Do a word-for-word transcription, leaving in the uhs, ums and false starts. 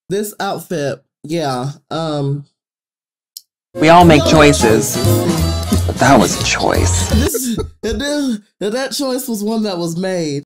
this outfit, yeah. Um, we all make choices. But that was a choice. This and then and that choice was one that was made.